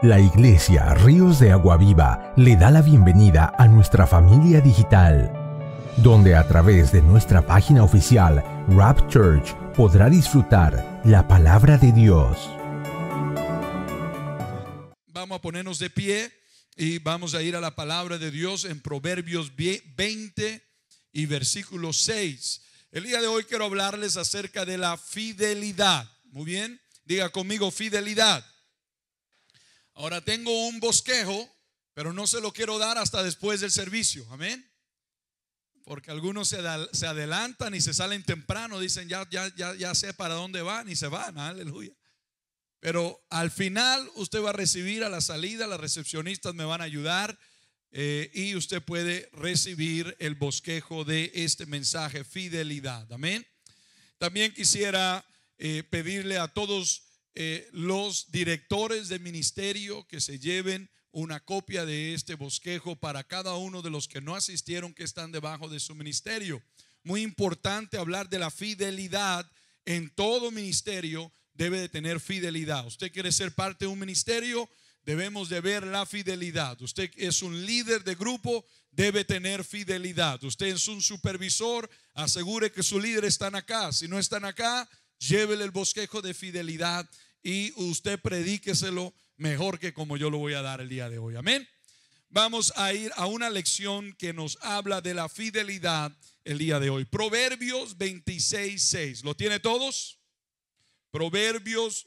La Iglesia Ríos de Agua Viva le da la bienvenida a nuestra familia digital, donde a través de nuestra página oficial Rap Church podrá disfrutar la palabra de Dios. Vamos a ponernos de pie y vamos a ir a la palabra de Dios en Proverbios 20 y versículo 6. El día de hoy quiero hablarles acerca de la fidelidad. Muy bien, diga conmigo fidelidad. Ahora tengo un bosquejo, pero no se lo quiero dar hasta después del servicio. Amén. Porque algunos se adelantan y se salen temprano. Dicen ya sé para dónde van y se van. Aleluya. Pero al final usted va a recibir a la salida. Las recepcionistas me van a ayudar y usted puede recibir el bosquejo de este mensaje, fidelidad. Amén. También quisiera pedirle a todos los directores de ministerio que se lleven una copia de este bosquejo para cada uno de los que no asistieron, que están debajo de su ministerio. Muy importante hablar de la fidelidad. En todo ministerio debe de tener fidelidad. Usted quiere ser parte de un ministerio, debemos de ver la fidelidad. Usted es un líder de grupo, debe tener fidelidad. Usted es un supervisor, asegure que sus líderes están acá. Si no están acá, llévele el bosquejo de fidelidad y usted predíqueselo mejor que como yo lo voy a dar el día de hoy. Amén. Vamos a ir a una lección que nos habla de la fidelidad el día de hoy. Proverbios 26:6. ¿Lo tiene todos? Proverbios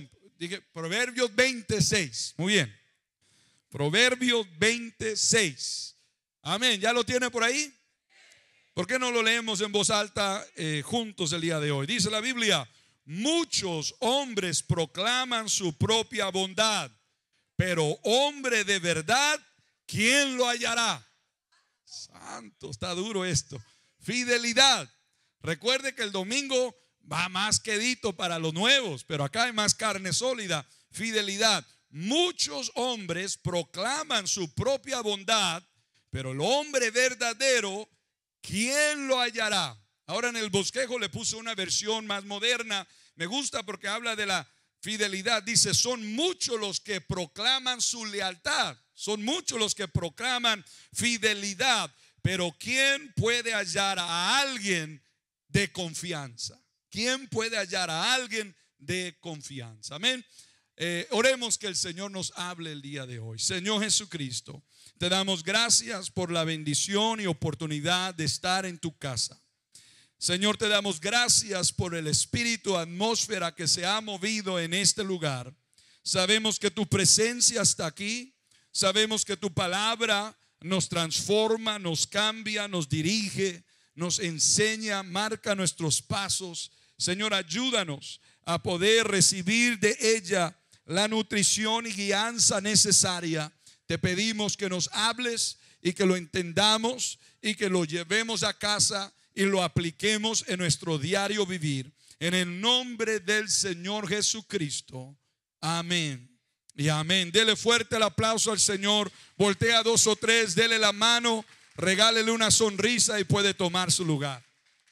26. Muy bien. Proverbios 26. Amén. ¿Ya lo tiene por ahí? ¿Por qué no lo leemos en voz alta juntos el día de hoy? Dice la Biblia: muchos hombres proclaman su propia bondad, pero hombre de verdad, ¿quién lo hallará? Santo, está duro esto. Fidelidad. Recuerde que el domingo va más quedito para los nuevos, pero acá hay más carne sólida. Fidelidad. Muchos hombres proclaman su propia bondad, pero el hombre verdadero, ¿quién lo hallará? Ahora en el bosquejo le puse una versión más moderna. Me gusta porque habla de la fidelidad. Dice: son muchos los que proclaman su lealtad. Son muchos los que proclaman fidelidad. Pero ¿quién puede hallar a alguien de confianza? ¿Quién puede hallar a alguien de confianza? Amén. Oremos que el Señor nos hable el día de hoy. Señor Jesucristo, te damos gracias por la bendición y oportunidad de estar en tu casa. Señor, te damos gracias por el espíritu, atmósfera que se ha movido en este lugar. Sabemos que tu presencia está aquí. Sabemos que tu palabra nos transforma, nos cambia, nos dirige, nos enseña, marca nuestros pasos. Señor, ayúdanos a poder recibir de ella la nutrición y guianza necesaria. Te pedimos que nos hables y que lo entendamos y que lo llevemos a casa y lo apliquemos en nuestro diario vivir. En el nombre del Señor Jesucristo. Amén y amén. Dele fuerte el aplauso al Señor. Voltea a 2 o 3, dele la mano, regálele una sonrisa y puede tomar su lugar.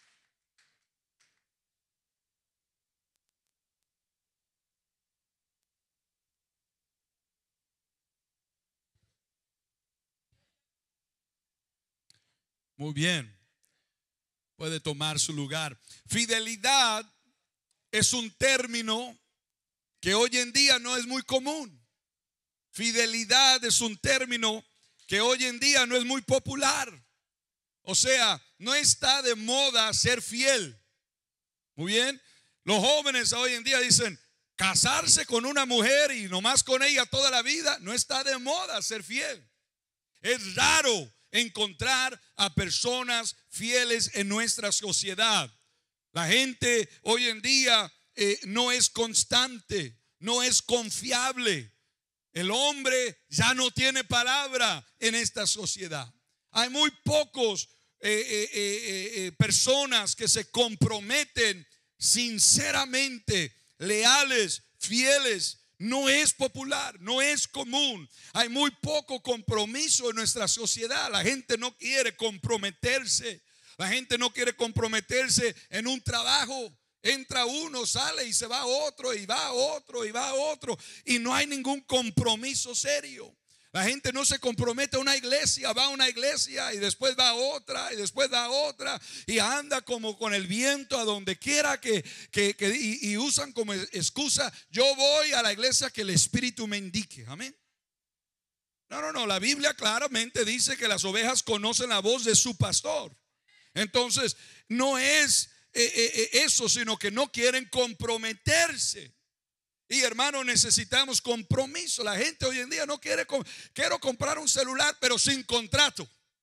Muy bien. Puede tomar su lugar. Fidelidad es un término que hoy en día no es muy común. Fidelidad es un término que hoy en día no es muy popular. O sea, no está de moda ser fiel. Muy bien. Los jóvenes hoy en día dicen casarse con una mujer y nomás con ella toda la vida. No está de moda ser fiel. Es raro encontrar a personas fieles en nuestra sociedad. La gente hoy en día no es constante, no es confiable. El hombre ya no tiene palabra en esta sociedad. Hay muy pocos personas que se comprometen sinceramente, leales, fieles. No es popular, no es común. Hay muy poco compromiso en nuestra sociedad. La gente no quiere comprometerse. La gente no quiere comprometerse en un trabajo. Entra uno, sale y se va otro, y va otro, y va otro, y no hay ningún compromiso serio. La gente no se compromete a una iglesia, va a una iglesia y después va a otra y después va a otra y anda como con el viento a donde quiera y usan como excusa: yo voy a la iglesia que el Espíritu me indique. Amén. No, la Biblia claramente dice que las ovejas conocen la voz de su pastor. Entonces no es eso, sino que no quieren comprometerse. Y hermano, necesitamos compromiso. La gente hoy en día no quiere. Quiero comprar un celular, pero sin contrato,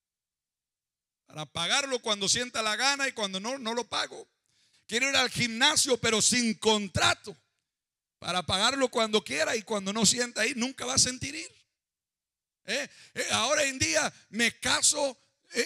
para pagarlo cuando sienta la gana, y cuando no lo pago. Quiero ir al gimnasio, pero sin contrato, para pagarlo cuando quiera, y cuando no sienta ahí nunca va a sentir ir. Ahora en día me caso,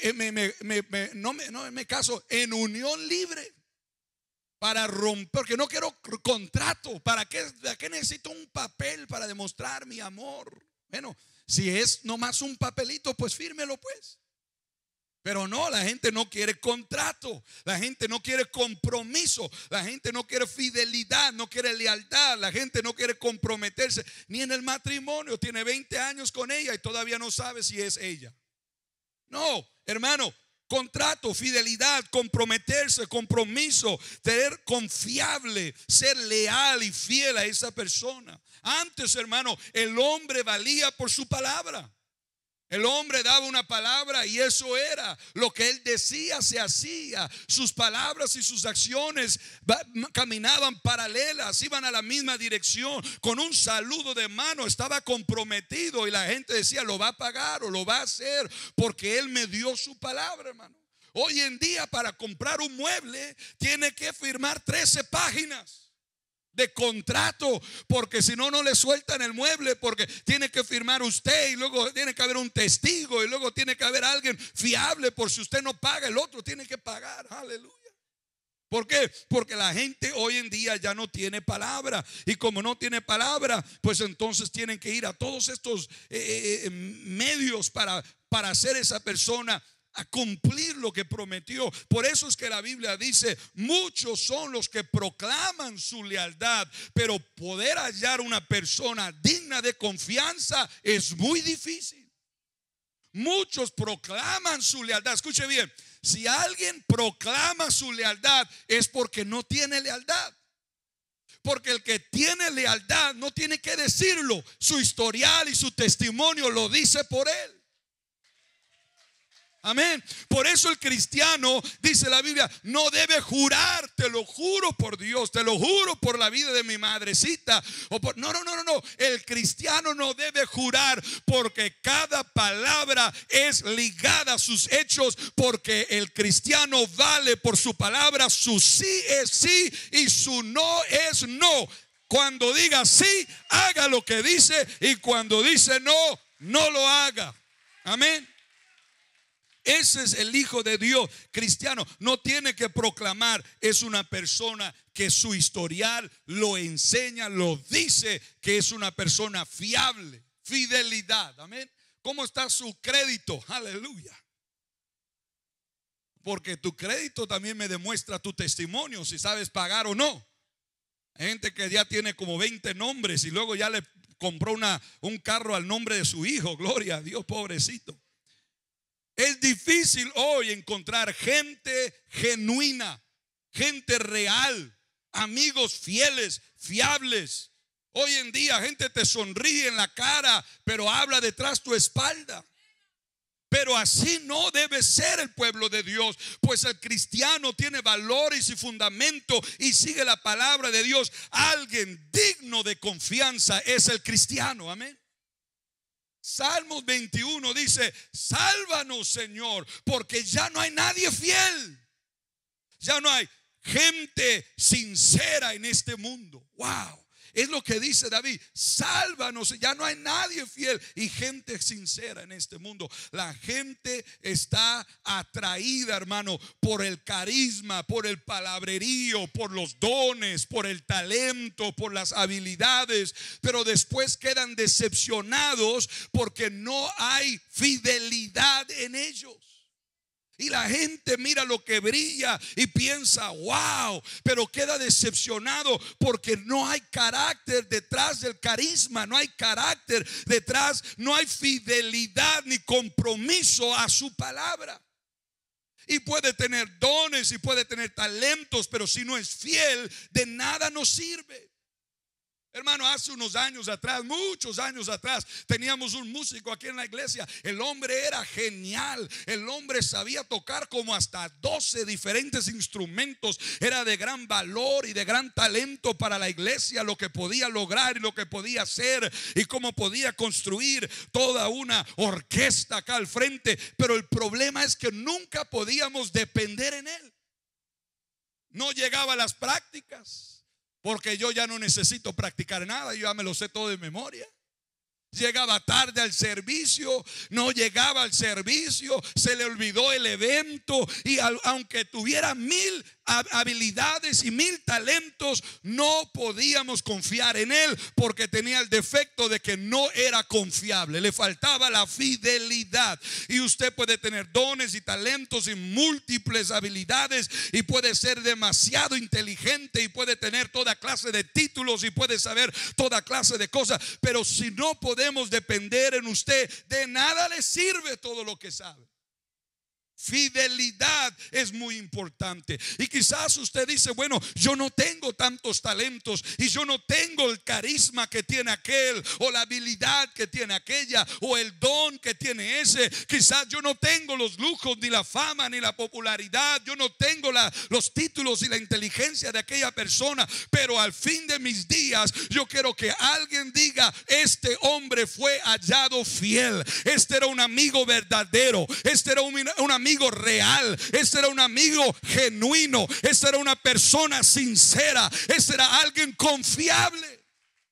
no me caso en unión libre, para romper, porque no quiero contrato. ¿Para qué necesito un papel para demostrar mi amor? Bueno, si es nomás un papelito, pues fírmelo pues. Pero no, la gente no quiere contrato, la gente no quiere compromiso, la gente no quiere fidelidad, no quiere lealtad, la gente no quiere comprometerse ni en el matrimonio. Tiene 20 años con ella y todavía no sabe si es ella. No, hermano. Contrato, fidelidad, comprometerse, compromiso, ser confiable, ser leal y fiel a esa persona. Antes, hermano, el hombre valía por su palabra. El hombre daba una palabra y eso era lo que él decía, se hacía. Sus palabras y sus acciones caminaban paralelas, iban a la misma dirección. Con un saludo de mano estaba comprometido, y la gente decía: lo va a pagar o lo va a hacer, porque él me dio su palabra, hermano. Hoy en día, para comprar un mueble tiene que firmar 13 páginas de contrato, porque si no, no le sueltan el mueble, porque tiene que firmar usted, y luego tiene que haber un testigo, y luego tiene que haber alguien fiable. Por si usted no paga, el otro tiene que pagar. Aleluya. ¿Por qué? Porque la gente hoy en día ya no tiene palabra, y como no tiene palabra, pues entonces tienen que ir a todos estos medios para hacer esa persona a cumplir lo que prometió. Por eso es que la Biblia dice: muchos son los que proclaman su lealtad, pero poder hallar una persona digna de confianza es muy difícil. Muchos proclaman su lealtad. Escuche bien: si alguien proclama su lealtad es porque no tiene lealtad. Porque el que tiene lealtad no tiene que decirlo, su historial y su testimonio lo dice por él. Amén. Por eso el cristiano, dice la Biblia, no debe jurar: te lo juro por Dios, te lo juro por la vida de mi madrecita. No. El cristiano no debe jurar, porque cada palabra es ligada a sus hechos, porque el cristiano vale por su palabra. Su sí es sí y su no es no. Cuando diga sí, haga lo que dice, y cuando dice no, no lo haga. Amén. Ese es el Hijo de Dios. Cristiano no tiene que proclamar, es una persona que su historial lo enseña, lo dice, que es una persona fiable. Fidelidad, amén. ¿Cómo está su crédito? Aleluya. Porque tu crédito también me demuestra tu testimonio, si sabes pagar o no. Hay gente que ya tiene como 20 nombres y luego ya le compró un carro al nombre de su hijo. Gloria a Dios, pobrecito. Es difícil hoy encontrar gente genuina, gente real, amigos fieles, fiables. Hoy en día gente te sonríe en la cara, pero habla detrás tu espalda. Pero así no debe ser el pueblo de Dios, pues el cristiano tiene valores y fundamento y sigue la palabra de Dios. Alguien digno de confianza es el cristiano, amén. Salmos 21 dice: sálvanos, Señor, porque ya no hay nadie fiel. Ya no hay gente sincera en este mundo. Wow. Es lo que dice David: sálvanos, ya no hay nadie fiel y gente sincera en este mundo. La gente está atraída, hermano, por el carisma, por el palabrerío, por los dones, por el talento, por las habilidades, pero después quedan decepcionados porque no hay fidelidad en ellos. Y la gente mira lo que brilla y piensa, wow, pero queda decepcionado porque no hay carácter detrás del carisma, no hay carácter detrás, no hay fidelidad ni compromiso a su palabra. Y puede tener dones y puede tener talentos, pero si no es fiel, de nada nos sirve. Hermano, hace unos años atrás, muchos años atrás, teníamos un músico aquí en la iglesia. El hombre era genial. El hombre sabía tocar como hasta 12 diferentes instrumentos. Era de gran valor y de gran talento para la iglesia, lo que podía lograr y lo que podía hacer y cómo podía construir toda una orquesta acá al frente. Pero el problema es que nunca podíamos depender en él. No llegaba a las prácticas. Porque yo ya no necesito practicar nada, yo ya me lo sé todo de memoria. Llegaba tarde al servicio, no llegaba al servicio, se le olvidó el evento. Y aunque tuviera 1000 habilidades y 1000 talentos, no podíamos confiar en él porque tenía el defecto de que no era confiable, le faltaba la fidelidad. Y usted puede tener dones y talentos y múltiples habilidades y puede ser demasiado inteligente y puede tener toda clase de títulos y puede saber toda clase de cosas, pero si no podemos depender en usted, de nada le sirve todo lo que sabe. Fidelidad es muy importante. Y quizás usted dice, bueno, yo no tengo tantos talentos y yo no tengo el carisma que tiene aquel, o la habilidad que tiene aquella, o el don que tiene ese. Quizás yo no tengo los lujos, ni la fama, ni la popularidad. Yo no tengo los títulos y la inteligencia de aquella persona. Pero al fin de mis días, yo quiero que alguien diga, este hombre fue hallado fiel. Este era un amigo verdadero. Este era un amigo real. Este era un amigo genuino. Este era una persona sincera. Este era alguien confiable.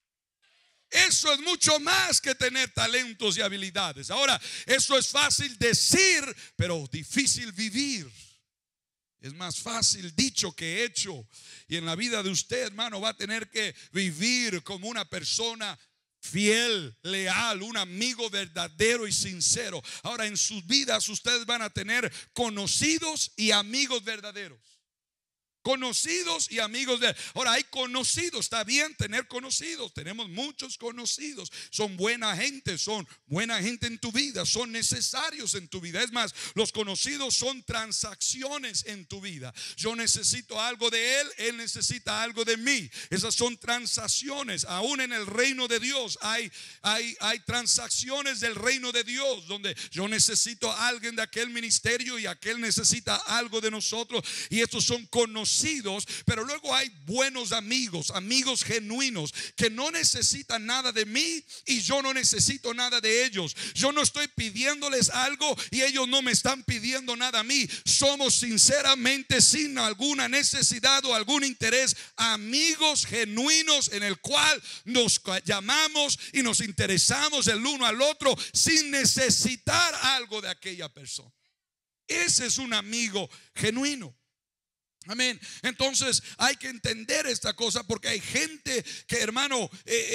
Eso es mucho más que tener talentos y habilidades. Ahora, eso es fácil decir, pero difícil vivir. Es más fácil dicho que hecho. Y en la vida de usted, hermano, va a tener que vivir como una persona fiel, leal, un amigo verdadero y sincero. Ahora, en sus vidas ustedes van a tener conocidos y amigos verdaderos. Conocidos y amigos de. Ahora, hay conocidos, está bien tener conocidos. Tenemos muchos conocidos. Son buena gente en tu vida. Son necesarios en tu vida. Es más, los conocidos son transacciones en tu vida. Yo necesito algo de él, él necesita algo de mí. Esas son transacciones. Aún en el reino de Dios hay transacciones del reino de Dios, donde yo necesito a alguien de aquel ministerio y aquel necesita algo de nosotros. Y estos son conocidos. Pero luego hay buenos amigos, amigos genuinos, que no necesitan nada de mí y yo no necesito nada de ellos. Yo no estoy pidiéndoles algo y ellos no me están pidiendo nada a mí. Somos sinceramente, sin alguna necesidad o algún interés, amigos genuinos en el cual nos llamamos y nos interesamos el uno al otro sin necesitar algo de aquella persona. Ese es un amigo genuino. Amén. Entonces hay que entender esta cosa, porque hay gente que, hermano,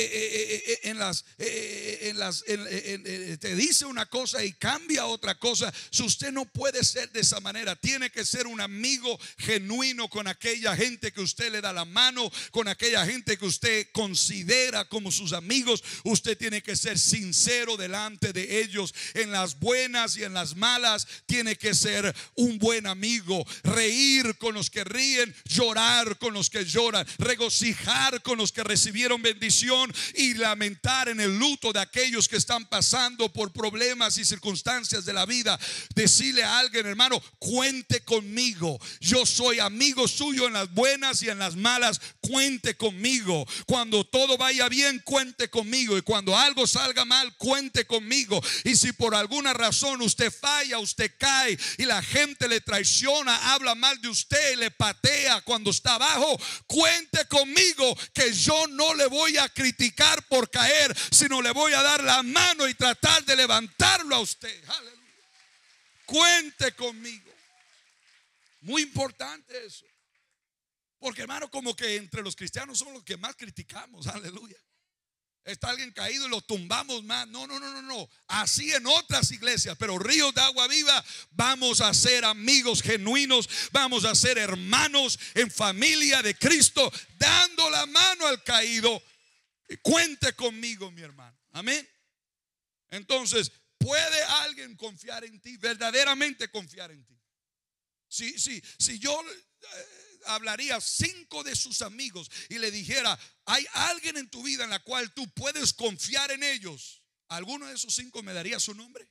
te dice una cosa y cambia otra cosa. Si usted no puede ser de esa manera, tiene que ser un amigo genuino con aquella gente que usted le da la mano, con aquella gente que usted considera como sus amigos. Usted tiene que ser sincero delante de ellos, en las buenas y en las malas. Tiene que ser un buen amigo, reír con los que ríen, llorar con los que lloran, regocijar con los que recibieron bendición y lamentar en el luto de aquellos que están pasando por problemas y circunstancias de la vida. Decirle a alguien, hermano, cuente conmigo. Yo soy amigo suyo en las buenas y en las malas. Cuente conmigo. Cuando todo vaya bien, cuente conmigo. Y cuando algo salga mal, cuente conmigo. Y si por alguna razón usted falla, usted cae y la gente le traiciona, habla mal de usted, le patea cuando está abajo, cuente conmigo, que yo no le voy a criticar por caer, sino le voy a dar la mano y tratar de levantarlo a usted. Aleluya. Cuente conmigo. Muy importante eso, porque, hermano, como que entre los cristianos somos los que más criticamos. Aleluya. Está alguien caído y lo tumbamos más. No. Así en otras iglesias, pero Ríos de Agua Viva vamos a ser amigos genuinos, vamos a ser hermanos en familia de Cristo, dando la mano al caído. Cuente conmigo, mi hermano. Amén. Entonces, ¿puede alguien confiar en ti? Verdaderamente confiar en ti. Si yo hablaría 5 de sus amigos y le dijera, hay alguien en tu vida en la cual tú puedes confiar en ellos, ¿alguno de esos 5 me daría su nombre?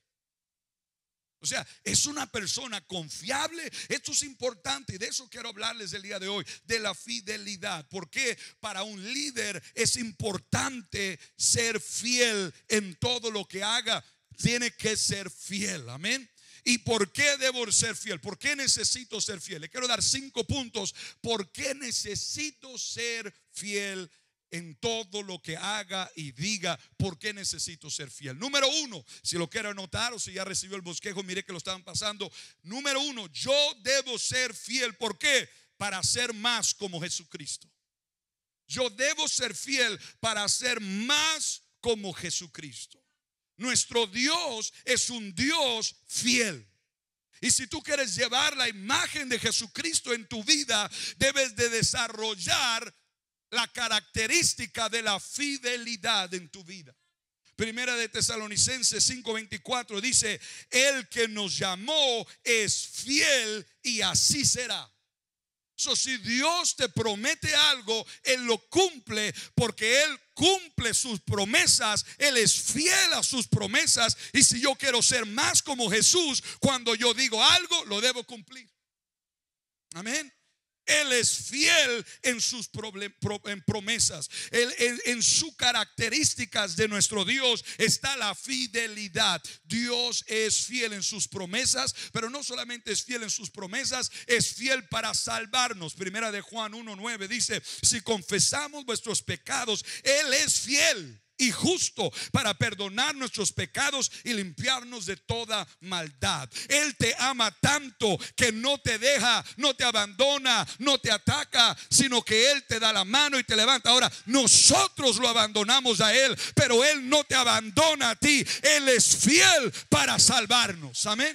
O sea, es una persona confiable. Esto es importante y de eso quiero hablarles el día de hoy, de la fidelidad. Porque para un líder es importante ser fiel en todo lo que haga. Tiene que ser fiel, amén. ¿Y por qué debo ser fiel? ¿Por qué necesito ser fiel? Le quiero dar 5 puntos. ¿Por qué necesito ser fiel en todo lo que haga y diga? ¿Por qué necesito ser fiel? Número 1, si lo quiero anotar o si ya recibió el bosquejo, mire que lo estaban pasando. Número 1, yo debo ser fiel. ¿Por qué? Para ser más como Jesucristo. Yo debo ser fiel para ser más como Jesucristo. Nuestro Dios es un Dios fiel. Y si tú quieres llevar la imagen de Jesucristo en tu vida, debes de desarrollar la característica de la fidelidad en tu vida. Primera de Tesalonicenses 5:24 dice: el que nos llamó es fiel y así será. Si Dios te promete algo, Él lo cumple, porque Él cumple sus promesas. Él es fiel a sus promesas. Y si yo quiero ser más como Jesús, cuando yo digo algo, lo debo cumplir. Amén. Él es fiel en sus promesas. En sus características de nuestro Dios está la fidelidad. Dios es fiel en sus promesas, pero no solamente es fiel en sus promesas, es fiel para salvarnos. Primera de Juan 1:9 dice: si confesamos vuestros pecados, Él es fiel y justo para perdonar nuestros pecados y limpiarnos de toda maldad. Él te ama tanto que no te deja, no te abandona, no te ataca, sino que Él te da la mano y te levanta. Ahora, nosotros lo abandonamos a Él, pero Él no te abandona a ti. Él es fiel para salvarnos. Amén.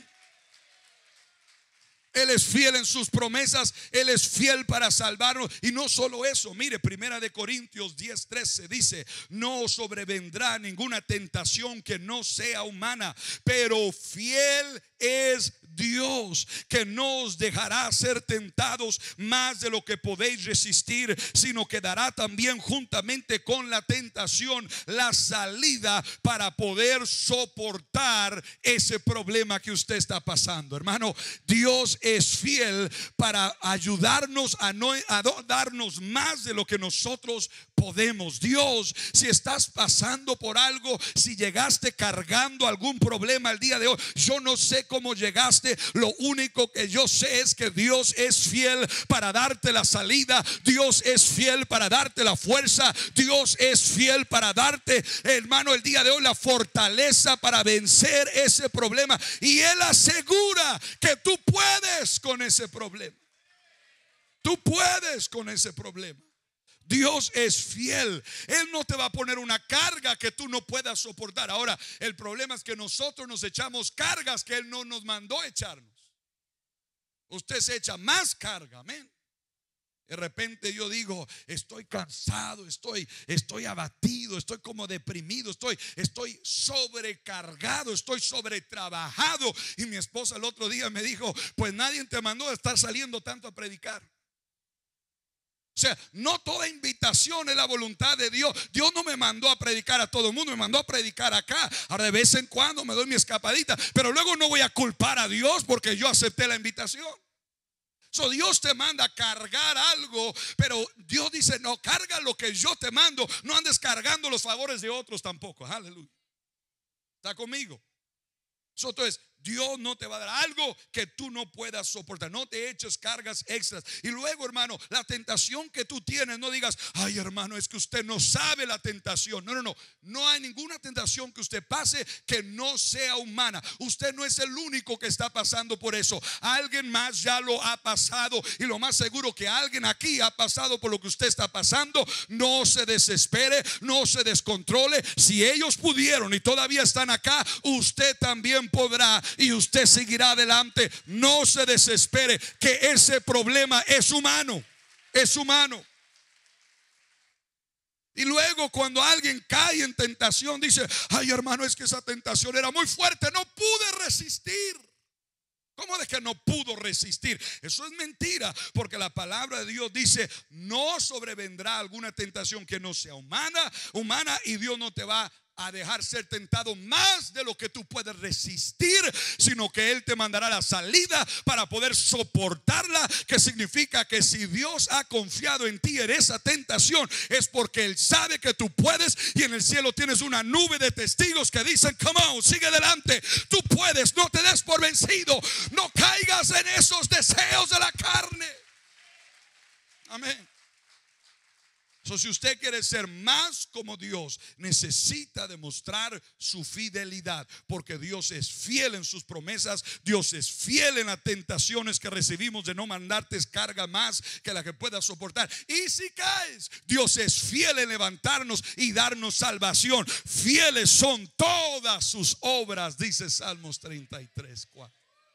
Él es fiel en sus promesas. Él es fiel para salvarnos. Y no solo eso, mire, Primera de Corintios 10:13 dice: no os sobrevendrá ninguna tentación que no sea humana, pero fiel es Dios, que no os dejará ser tentados más de lo que podéis resistir, sino que dará también juntamente con la tentación la salida para poder soportar ese problema que usted está pasando. Hermano, Dios es fiel para ayudarnos a no darnos más de lo que nosotros podemos. Dios, si estás pasando por algo, si llegaste cargando algún problema el día de hoy, yo no sé cómo llegaste. Lo único que yo sé es que Dios es fiel para darte la salida. Dios es fiel para darte la fuerza. Dios es fiel para darte, hermano, el día de hoy la fortaleza para vencer ese problema. Y Él asegura que tú puedes con ese problema. Tú puedes con ese problema. Dios es fiel. Él no te va a poner una carga que tú no puedas soportar. Ahora, el problema es que nosotros nos echamos cargas que Él no nos mandó echarnos. Usted se echa más carga, amén. De repente yo digo: estoy cansado, estoy abatido, estoy como deprimido, estoy sobrecargado, estoy sobretrabajado. Y mi esposa el otro día me dijo: pues nadie te mandó a estar saliendo tanto a predicar. O sea, no toda invitación es la voluntad de Dios. Dios no me mandó a predicar a todo el mundo, me mandó a predicar acá. Ahora de vez en cuando me doy mi escapadita, pero luego no voy a culpar a Dios porque yo acepté la invitación. Dios te manda a cargar algo, pero Dios dice: no, carga lo que yo te mando. No andes cargando los favores de otros tampoco. Aleluya. ¿Está conmigo? Entonces, Dios no te va a dar algo que tú no puedas soportar. No te eches cargas extras. Y luego, hermano, la tentación que tú tienes, no digas, ay, hermano, es que usted no sabe la tentación. No. No hay ninguna tentación que usted pase que no sea humana. Usted no es el único que está pasando por eso. Alguien más ya lo ha pasado. Y lo más seguro que alguien aquí ha pasado por lo que usted está pasando. No se desespere, no se descontrole. Si ellos pudieron y todavía están acá, usted también podrá y usted seguirá adelante. No se desespere, que ese problema es humano. Es humano. Y luego cuando alguien cae en tentación, dice, ay, hermano, es que esa tentación era muy fuerte, no pude resistir. ¿Cómo de que no pudo resistir? Eso es mentira, porque la palabra de Dios dice, no sobrevendrá alguna tentación que no sea humana, y Dios no te va a dejar ser tentado más de lo que tú puedes resistir, sino que Él te mandará la salida para poder soportarla, que significa que si Dios ha confiado en ti en esa tentación, es porque Él sabe que tú puedes, y en el cielo tienes una nube de testigos que dicen, come on, sigue adelante, tú puedes, no te des por vencido, no caigas en esos deseos de la carne. Amén. Si usted quiere ser más como Dios, necesita demostrar su fidelidad, porque Dios es fiel en sus promesas. Dios es fiel en las tentaciones que recibimos de no mandarte carga más que la que puedas soportar. Y si caes, Dios es fiel en levantarnos y darnos salvación. Fieles son todas sus obras, dice Salmos 33:4.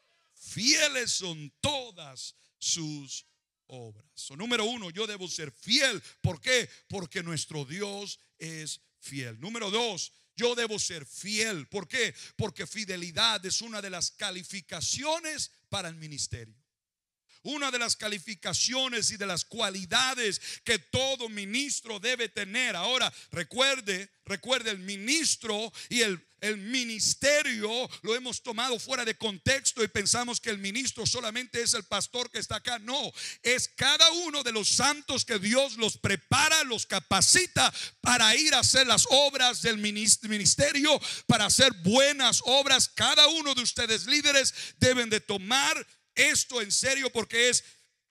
Fieles son todas sus obras. Número uno, yo debo ser fiel. ¿Por qué? Porque nuestro Dios es fiel. Número dos, yo debo ser fiel. ¿Por qué? Porque fidelidad es una de las calificaciones para el ministerio. Una de las calificaciones y de las cualidades que todo ministro debe tener. Ahora, recuerde, el ministro y el ministerio lo hemos tomado fuera de contexto y pensamos que el ministro solamente es el pastor que está acá. No, es cada uno de los santos que Dios los prepara, los capacita para ir a hacer las obras del ministerio, para hacer buenas obras. Cada uno de ustedes líderes deben de tomar esto en serio, porque es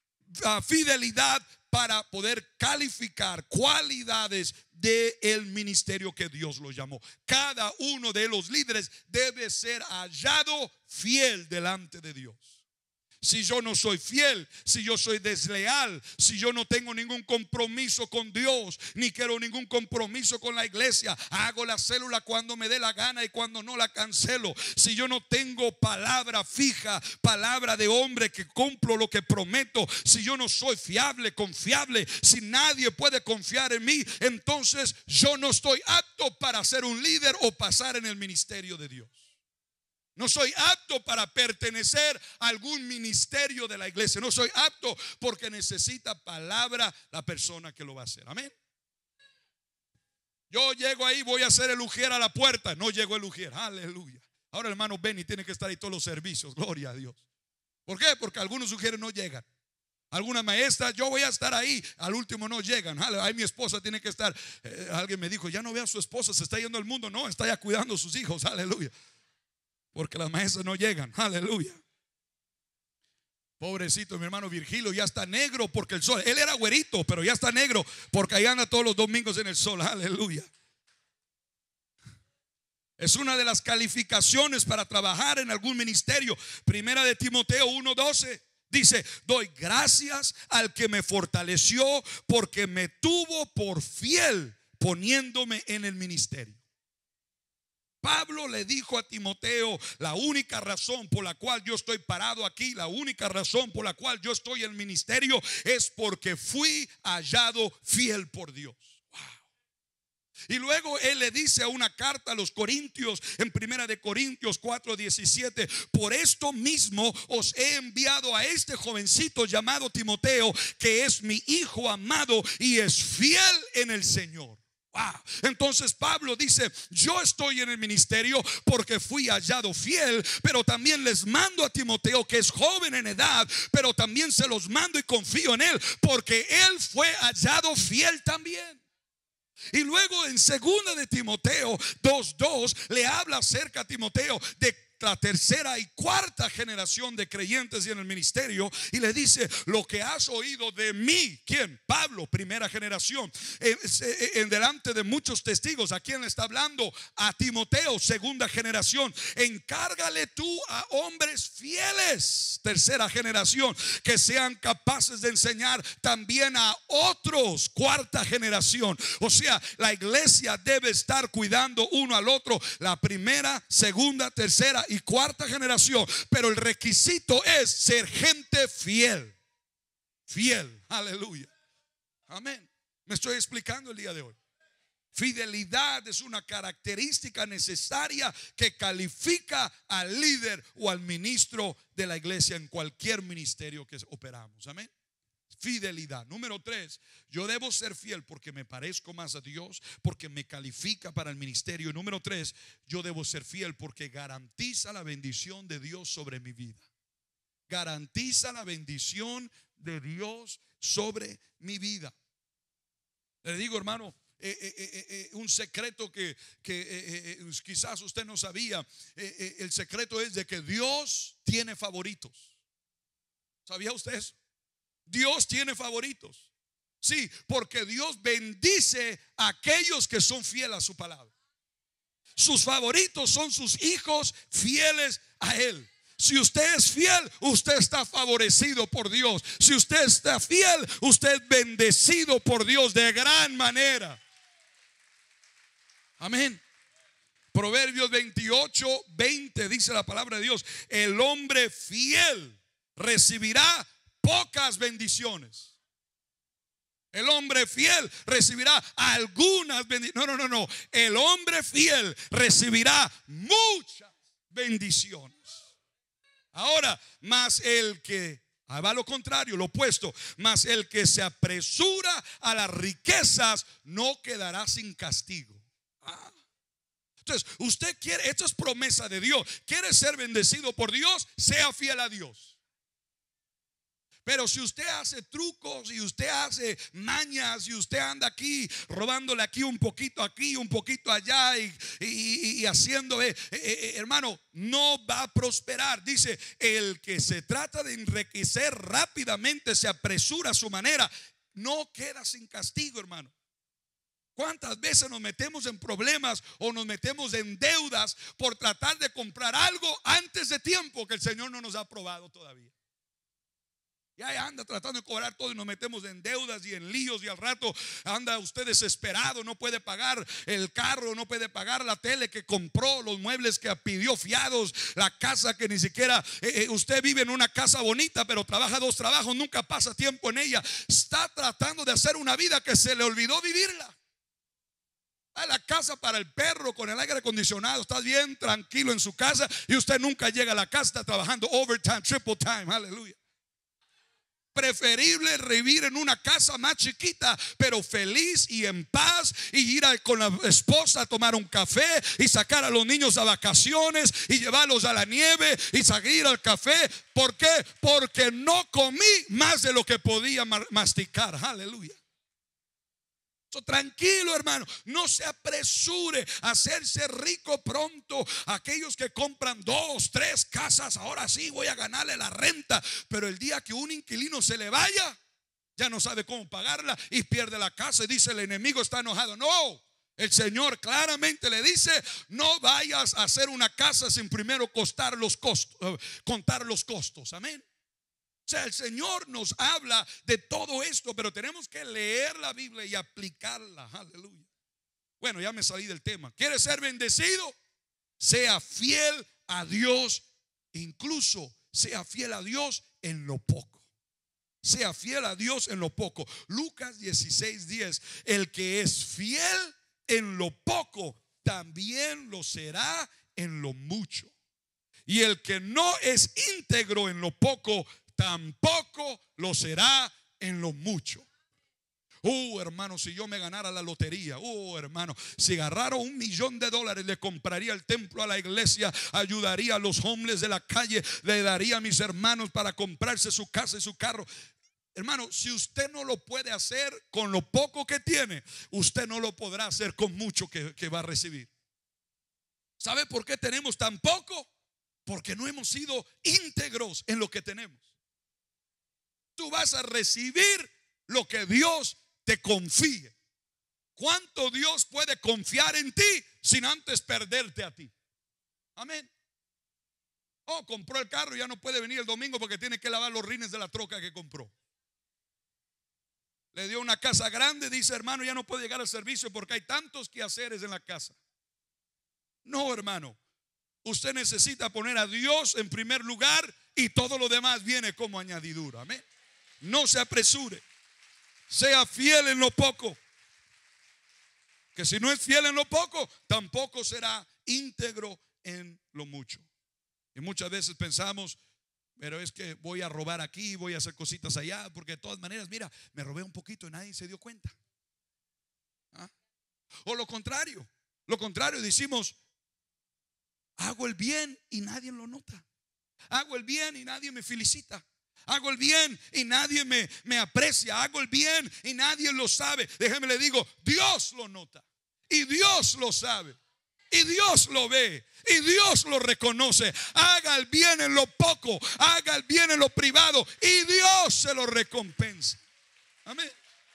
fidelidad para poder calificar cualidades del ministerio que Dios lo llamó. Cada uno de los líderes debe ser hallado fiel delante de Dios. Si yo no soy fiel, si yo soy desleal, si yo no tengo ningún compromiso con Dios, ni quiero ningún compromiso con la iglesia, hago la célula cuando me dé la gana y cuando no la cancelo. Si yo no tengo palabra fija, palabra de hombre que cumplo lo que prometo, si yo no soy fiable, confiable, si nadie puede confiar en mí, entonces yo no estoy apto para ser un líder o pasar en el ministerio de Dios. No soy apto para pertenecer a algún ministerio de la iglesia. No soy apto, porque necesita palabra la persona que lo va a hacer. Amén. Yo llego ahí, voy a hacer el ujier a la puerta. No llegó el ujier. Aleluya. Ahora el hermano Benny tiene que estar ahí todos los servicios. Gloria a Dios. ¿Por qué? Porque algunos ujieres no llegan. Algunas maestras, yo voy a estar ahí, al último no llegan. Ahí mi esposa tiene que estar. Alguien me dijo, ya no vea a su esposa, se está yendo al mundo. No, está ya cuidando a sus hijos. Aleluya. Porque las maestras no llegan. Aleluya. Pobrecito mi hermano Virgilio, ya está negro porque el sol. Él era güerito, pero ya está negro porque ahí anda todos los domingos en el sol. Aleluya. Es una de las calificaciones para trabajar en algún ministerio. Primera de Timoteo 1:12 dice: doy gracias al que me fortaleció, porque me tuvo por fiel poniéndome en el ministerio. Pablo le dijo a Timoteo: la única razón por la cual yo estoy parado aquí, la única razón por la cual yo estoy en el ministerio, es porque fui hallado fiel por Dios. Wow. Y luego él le dice a una carta a los Corintios, en 1 de Corintios 4:17: por esto mismo os he enviado a este jovencito llamado Timoteo, que es mi hijo amado y es fiel en el Señor. Wow. Entonces Pablo dice: yo estoy en el ministerio porque fui hallado fiel, pero también les mando a Timoteo, que es joven en edad, pero también se los mando y confío en él, porque él fue hallado fiel también. Y luego en 2 de Timoteo 2:2 le habla acerca a Timoteo de la tercera y cuarta generación de creyentes y en el ministerio, y le dice: lo que has oído de mí. ¿Quién? Pablo, primera generación, en delante de muchos testigos. ¿A quién le está hablando? A Timoteo, segunda generación. Encárgale tú a hombres fieles, tercera generación, que sean capaces de enseñar también a otros, cuarta generación. O sea, la iglesia debe estar cuidando uno al otro, la primera, segunda, tercera y cuarta generación. Pero el requisito es ser gente fiel. Fiel, aleluya, amén. Me estoy explicando el día de hoy. Fidelidad es una característica necesaria que califica al líder o al ministro de la iglesia en cualquier ministerio que operamos, amén. Fidelidad. Número 3, yo debo ser fiel porque me parezco más a Dios, porque me califica para el ministerio. Y número 3, yo debo ser fiel porque garantiza la bendición de Dios sobre mi vida. Garantiza la bendición de Dios sobre mi vida. Le digo, hermano, un secreto que quizás usted no sabía. El secreto es de que Dios tiene favoritos. ¿Sabía usted eso? Dios tiene favoritos. Sí, porque Dios bendice a aquellos que son fieles a su palabra. Sus favoritos son sus hijos fieles a Él. Si usted es fiel, usted está favorecido por Dios. Si usted está fiel, usted es bendecido por Dios de gran manera. Amén. Proverbios 28:20 dice la palabra de Dios: el hombre fiel recibirá pocas bendiciones. El hombre fiel recibirá algunas bendiciones. No. El hombre fiel recibirá muchas bendiciones. Ahora, más el que va lo contrario, lo opuesto, más el que se apresura a las riquezas no quedará sin castigo. Entonces, usted quiere, esto es promesa de Dios. Quiere ser bendecido por Dios, sea fiel a Dios. Pero si usted hace trucos y usted hace mañas y usted anda aquí robándole aquí un poquito allá y haciendo, hermano, no va a prosperar. Dice: el que se trata de enriquecer rápidamente, se apresura a su manera, no queda sin castigo, hermano. ¿Cuántas veces nos metemos en problemas o nos metemos en deudas por tratar de comprar algo antes de tiempo que el Señor no nos ha aprobado todavía? Y ahí anda tratando de cobrar todo y nos metemos en deudas y en líos, y al rato anda usted desesperado, no puede pagar el carro, no puede pagar la tele que compró, los muebles que pidió fiados, la casa que ni siquiera, usted vive en una casa bonita pero trabaja 2 trabajos, nunca pasa tiempo en ella. Está tratando de hacer una vida que se le olvidó vivirla. A la casa para el perro con el aire acondicionado, está bien tranquilo en su casa y usted nunca llega a la casa, está trabajando overtime, triple time, aleluya. Preferible vivir en una casa más chiquita pero feliz y en paz, y ir con la esposa a tomar un café y sacar a los niños a vacaciones y llevarlos a la nieve y salir al café. ¿Por qué? Porque no comí más de lo que podía masticar, aleluya. Tranquilo, hermano, no se apresure a hacerse rico pronto. Aquellos que compran 2, 3 casas, ahora sí voy a ganarle la renta, pero el día que un inquilino se le vaya, ya no sabe cómo pagarla y pierde la casa y dice: el enemigo está enojado. No, el Señor claramente le dice: no vayas a hacer una casa sin primero contar los costos, amén. O sea, el Señor nos habla de todo esto, pero tenemos que leer la Biblia y aplicarla, aleluya. Bueno, ya me salí del tema. ¿Quiere ser bendecido? Sea fiel a Dios, incluso sea fiel a Dios en lo poco. Sea fiel a Dios en lo poco. Lucas 16:10: el que es fiel en lo poco, también lo será en lo mucho. Y el que no es íntegro en lo poco, tampoco lo será en lo mucho. Hermano, si yo me ganara la lotería, hermano, si agarrara $1 millón, le compraría el templo a la iglesia, ayudaría a los homeless de la calle, le daría a mis hermanos para comprarse su casa y su carro. Hermano, si usted no lo puede hacer con lo poco que tiene, usted no lo podrá hacer con mucho que va a recibir. ¿Sabe por qué tenemos tan poco? Porque no hemos sido íntegros en lo que tenemos. Tú vas a recibir lo que Dios te confíe. ¿Cuánto Dios puede confiar en ti sin antes perderte a ti? Amén. Oh, compró el carro y ya no puede venir el domingo porque tiene que lavar los rines de la troca que compró. Le dio una casa grande, dice, hermano, ya no puede llegar al servicio porque hay tantos quehaceres en la casa. No, hermano, usted necesita poner a Dios en primer lugar y todo lo demás viene como añadidura. Amén. No se apresure, sea fiel en lo poco, que si no es fiel en lo poco, tampoco será íntegro en lo mucho. Y muchas veces pensamos, pero es que voy a robar aquí, voy a hacer cositas allá, porque de todas maneras, mira, me robé un poquito y nadie se dio cuenta. ¿Ah? O lo contrario, decimos, hago el bien y nadie lo nota. Hago el bien y nadie me felicita. Hago el bien y nadie me aprecia. Hago el bien y nadie lo sabe. Déjeme le digo, Dios lo nota y Dios lo sabe y Dios lo ve y Dios lo reconoce. Haga el bien en lo poco, haga el bien en lo privado y Dios se lo recompensa. Amén.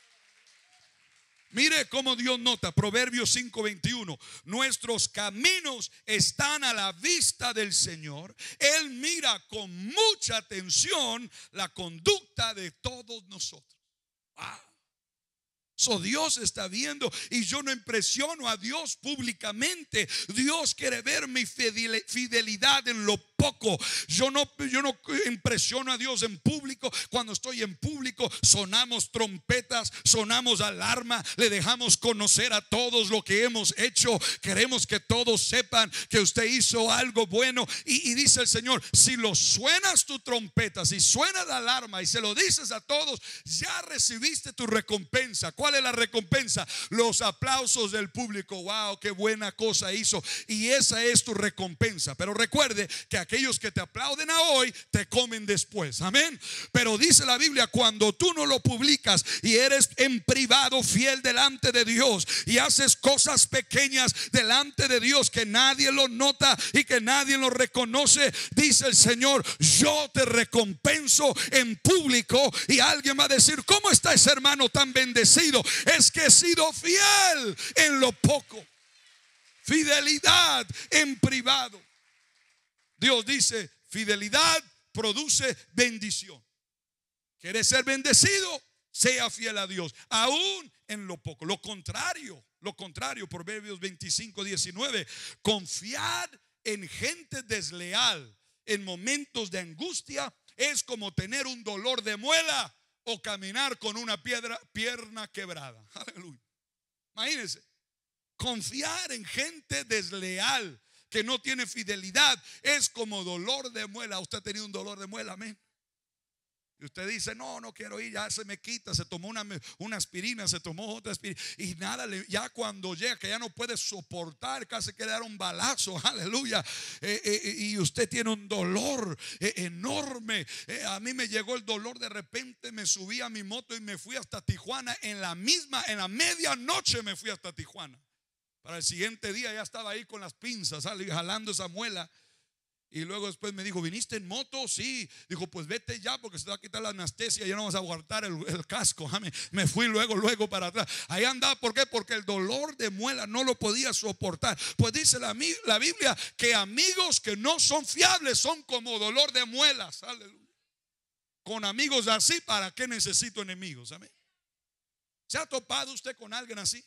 Mire cómo Dios nota, Proverbios 5:21. Nuestros caminos están a la vista del Señor. Él mira con mucha atención la conducta de todos nosotros. Wow. So Dios está viendo y yo no impresiono a Dios públicamente. Dios quiere ver mi fidelidad en lo poco. Yo no impresiono a Dios en público. Cuando estoy en público sonamos trompetas, sonamos alarma, le dejamos conocer a todos lo que hemos hecho. Queremos que todos sepan que usted hizo algo bueno. Y dice el Señor, si lo suenas tu trompeta, si suena la alarma y se lo dices a todos, ya recibiste tu recompensa. ¿Cuál es la recompensa? Los aplausos del público. Wow, qué buena cosa hizo. Y esa es tu recompensa. Pero recuerde que aquellos que te aplauden a hoy te comen después. Amén. Pero dice la Biblia, cuando tú no lo publicas y eres en privado fiel delante de Dios y haces cosas pequeñas delante de Dios que nadie lo nota y que nadie lo reconoce, dice el Señor, yo te recompenso en público. Y alguien va a decir, ¿cómo está ese hermano tan bendecido? Es que he sido fiel en lo poco. Fidelidad en privado. Dios dice, fidelidad produce bendición. ¿Quieres ser bendecido? Sea fiel a Dios, aún en lo poco. Lo contrario, Proverbios 25:19. Confiar en gente desleal en momentos de angustia es como tener un dolor de muela o caminar con una pierna quebrada. Aleluya. Imagínense, confiar en gente desleal que no tiene fidelidad es como dolor de muela. ¿Usted ha tenido un dolor de muela? Amén. Y usted dice, no quiero ir, ya se me quita. Se tomó una aspirina, se tomó otra aspirina y nada, ya cuando llega que ya no puede soportar, casi que le da un balazo, aleluya. Y usted tiene un dolor enorme. A mí me llegó el dolor de repente, me subí a mi moto y me fui hasta Tijuana. En la medianoche me fui hasta Tijuana. Para el siguiente día ya estaba ahí con las pinzas, jalando esa muela. Y luego después me dijo, ¿viniste en moto? Sí. Dijo, pues vete ya porque se te va a quitar la anestesia y ya no vas a aguantar el casco. Me fui luego para atrás. Ahí andaba, ¿por qué? Porque el dolor de muela no lo podía soportar. Pues dice la Biblia que amigos que no son fiables son como dolor de muelas. Aleluya. Con amigos así, ¿para qué necesito enemigos? Amén. ¿Se ha topado usted con alguien así?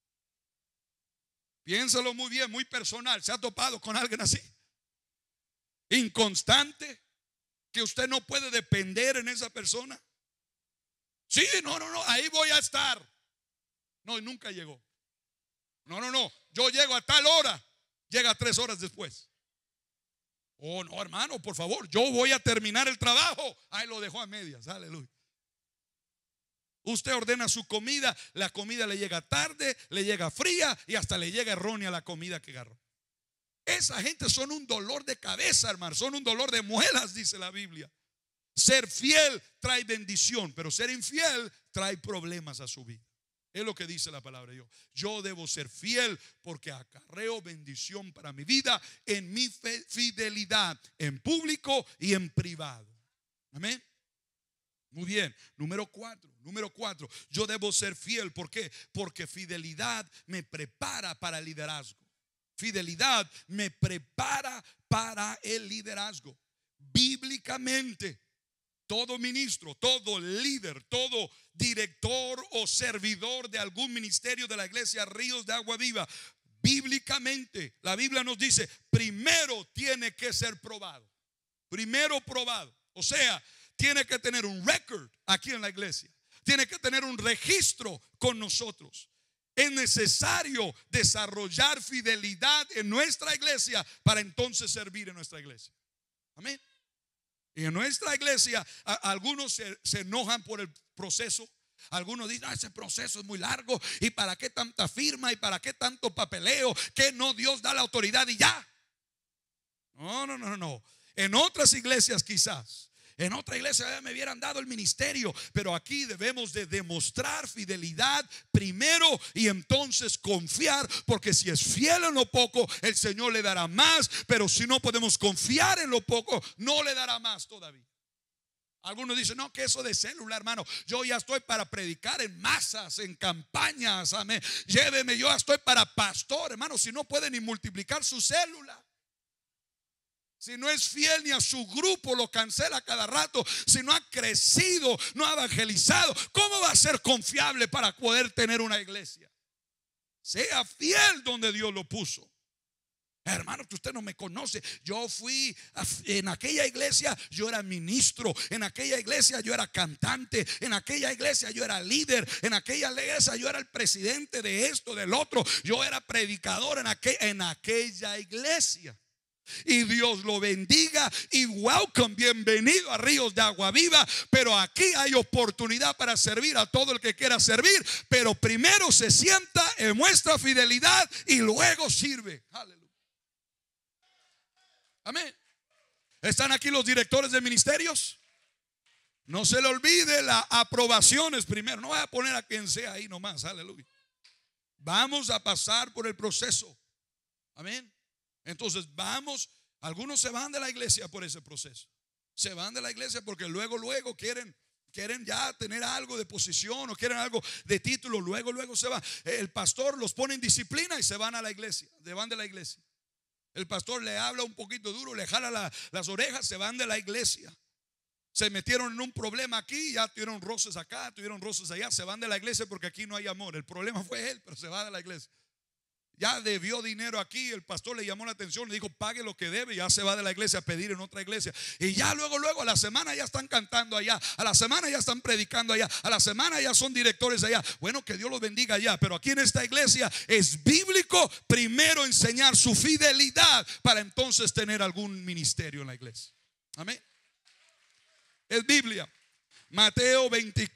Piénsalo muy bien, muy personal. ¿Se ha topado con alguien así? Inconstante, que usted no puede depender en esa persona. Sí, no, ahí voy a estar. No, y nunca llegó. No, yo llego a tal hora, llega 3 horas después. Oh, no, hermano, por favor, yo voy a terminar el trabajo. Ahí lo dejó a medias, aleluya. Usted ordena su comida, la comida le llega tarde, le llega fría y hasta le llega errónea la comida que agarró. Esa gente son un dolor de cabeza, hermano. Son un dolor de muelas, dice la Biblia. Ser fiel trae bendición, pero ser infiel trae problemas a su vida. Es lo que dice la palabra de Dios. Yo debo ser fiel porque acarreo bendición para mi vida en mi fidelidad en público y en privado. Amén. Muy bien. Número cuatro. Yo debo ser fiel. ¿Por qué? Porque fidelidad me prepara para el liderazgo. Fidelidad me prepara para el liderazgo. Bíblicamente, todo ministro, todo líder, todo director o servidor de algún ministerio de la iglesia Ríos de Agua Viva, bíblicamente la Biblia nos dice, primero tiene que ser probado. Primero probado. O sea, tiene que tener un record aquí en la iglesia. Tiene que tener un registro con nosotros. Es necesario desarrollar fidelidad en nuestra iglesia para entonces servir en nuestra iglesia. Amén. Y en nuestra iglesia algunos se enojan por el proceso. Algunos dicen, ese proceso es muy largo, y para qué tanta firma y para qué tanto papeleo, que no, Dios da la autoridad y ya. No. En otras iglesias quizás, en otra iglesia me hubieran dado el ministerio, pero aquí debemos de demostrar fidelidad primero y entonces confiar, porque si es fiel en lo poco, el Señor le dará más, pero si no podemos confiar en lo poco, no le dará más todavía. Algunos dicen, no, que eso de célula, hermano, yo ya estoy para predicar en masas, en campañas, amén. Lléveme, yo ya estoy para pastor, hermano. Si no puede ni multiplicar su célula, si no es fiel ni a su grupo, lo cancela cada rato, si no ha crecido, no ha evangelizado, ¿cómo va a ser confiable para poder tener una iglesia? Sea fiel donde Dios lo puso. Hermano, que usted no me conoce. Yo fui en aquella iglesia, yo era ministro. En aquella iglesia yo era cantante. En aquella iglesia yo era líder. En aquella iglesia yo era el presidente de esto, del otro. Yo era predicador en aquella iglesia. Y Dios lo bendiga y welcome, bienvenido a Ríos de Agua Viva. Pero aquí hay oportunidad para servir a todo el que quiera servir. Pero primero se sienta, muestra fidelidad y luego sirve. Aleluya. Amén. ¿Están aquí los directores de ministerios? No se le olvide, la aprobación es primero. No voy a poner a quien sea ahí nomás. Aleluya. Vamos a pasar por el proceso. Amén. Entonces vamos, algunos se van de la iglesia por ese proceso. Se van de la iglesia porque luego quieren ya tener algo de posición o quieren algo de título. Luego se van. El pastor los pone en disciplina y se van a la iglesia. Se van de la iglesia. El pastor le habla un poquito duro, le jala las orejas, se van de la iglesia. Se metieron en un problema aquí, ya tuvieron roces acá, tuvieron roces allá, se van de la iglesia porque aquí no hay amor. El problema fue él, pero se va de la iglesia. Ya debió dinero aquí, el pastor le llamó la atención, le dijo pague lo que debe, ya se va de la iglesia a pedir en otra iglesia. Y ya luego a la semana ya están cantando allá, a la semana ya están predicando allá, a la semana ya son directores allá. Bueno, que Dios los bendiga allá, pero aquí en esta iglesia es bíblico primero enseñar su fidelidad para entonces tener algún ministerio en la iglesia. Amén. Es Biblia. Mateo